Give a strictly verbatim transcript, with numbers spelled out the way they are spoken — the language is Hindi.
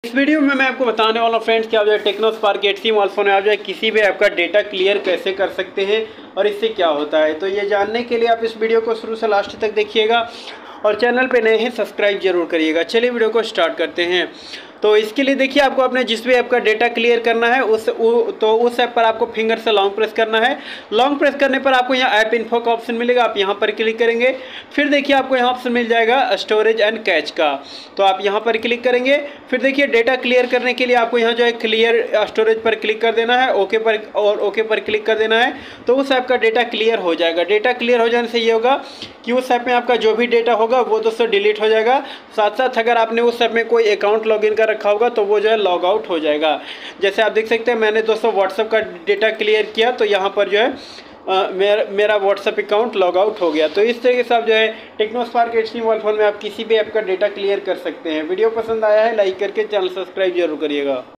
इस वीडियो में मैं आपको बताने वाला हूँ फ्रेंड्स कि आप जो है Tecno Spark eight C mobile phone में आप जो है किसी भी ऐप का डेटा क्लियर कैसे कर सकते हैं और इससे क्या होता है। तो ये जानने के लिए आप इस वीडियो को शुरू से लास्ट तक देखिएगा और चैनल पे नए हैं सब्सक्राइब जरूर करिएगा। चलिए वीडियो को स्टार्ट करते हैं। तो इसके लिए देखिए आपको अपने जिस भी ऐप का डेटा क्लियर करना है उस उ, तो उस ऐप पर आपको फिंगर से लॉन्ग प्रेस करना है। लॉन्ग प्रेस करने पर आपको यहाँ ऐप इन्फो का ऑप्शन मिलेगा, आप यहाँ पर क्लिक करेंगे। फिर देखिए आपको यहाँ ऑप्शन मिल जाएगा स्टोरेज एंड कैच का, तो आप यहाँ पर क्लिक करेंगे। फिर देखिए डेटा क्लियर करने के लिए आपको यहाँ जो है क्लियर स्टोरेज पर क्लिक कर देना है, ओके पर और ओके पर क्लिक कर देना है। तो उस ऐप का डेटा क्लियर हो जाएगा। डेटा क्लियर हो जाने से ये होगा कि उस ऐप में आपका जो भी डेटा होगा वो दोस्तों डिलीट हो जाएगा। साथ साथ अगर आपने उस ऐप में कोई अकाउंट लॉगिन कर रखा होगा तो वो जो है लॉग आउट हो जाएगा। जैसे आप देख सकते हैं मैंने दोस्तों व्हाट्सएप का डेटा क्लियर किया तो यहाँ पर जो है आ, मेरा मेरा व्हाट्सएप अकाउंट लॉग आउट हो गया। तो इस तरीके से आप जो है Tecno Spark eight C mobile phone में आप किसी भी ऐप का डेटा क्लियर कर सकते हैं। वीडियो पसंद आया है लाइक करके चैनल सब्सक्राइब जरूर करिएगा।